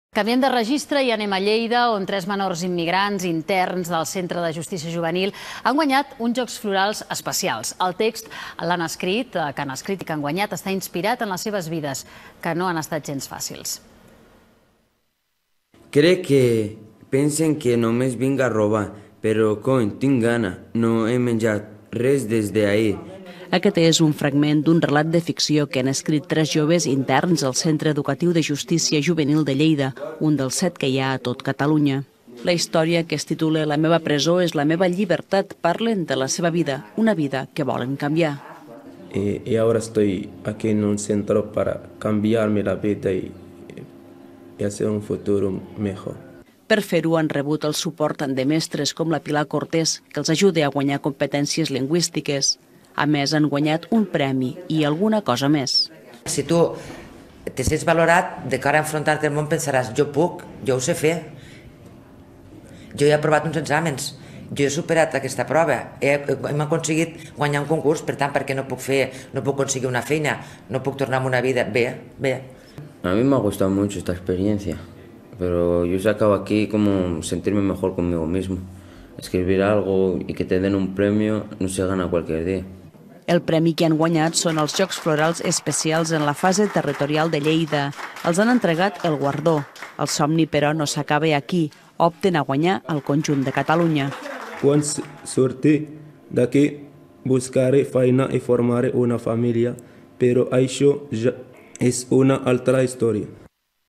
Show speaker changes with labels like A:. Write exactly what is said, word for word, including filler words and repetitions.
A: Canviem de registre i anem a Lleida, on tres menors immigrants interns del Centre de Justícia Juvenil han guanyat uns Jocs Florals especials. El text l'han escrit, que han escrit i que han guanyat, està inspirat en les seves vides, que no han estat gens fàcils.
B: Crec que pensen que només vinc a robar, però cony, tinc gana, no he menjat res des d'ahir.
C: Aquest és un fragment d'un relat de ficció que han escrit tres joves interns al Centre Educatiu de Justícia Juvenil de Lleida, un dels set que hi ha a tot Catalunya. La història, que es titula La meva presó és la meva llibertat, parlen de la seva vida, una vida que volen canviar.
D: Y, y ahora estoy aquí en un centro para cambiarme la vida y, y hacer un futuro mejor.
C: Per fer-ho han rebut el suport de mestres com la Pilar Cortés, que els ajuda a guanyar competències lingüístiques. A més, han guanyat un premi i alguna cosa més.
E: Si tu te sents valorat, de cara a enfrontar-te al món pensaràs, jo puc, jo ho sé fer. Jo he aprovat uns exàmens, jo he superat aquesta prova, he, hem aconseguit guanyar un concurs, per tant, perquè no puc fer, no puc aconseguir una feina, no puc tornar a una vida bé, bé.
B: A mí me ha gustado mucho esta experiencia, pero yo he sacado aquí como sentirme mejor conmigo mismo. Escribir algo y que te den un premio no se gana cualquier día.
C: El premi que han guanyat són els Jocs Florals especials en la fase territorial de Lleida. Els han entregat el guardó. El somni, però, no s'acaba aquí. Opten a guanyar el conjunt de Catalunya.
D: Quan surti d'aquí, buscaré feina i formaré una família, però això ja és una altra història.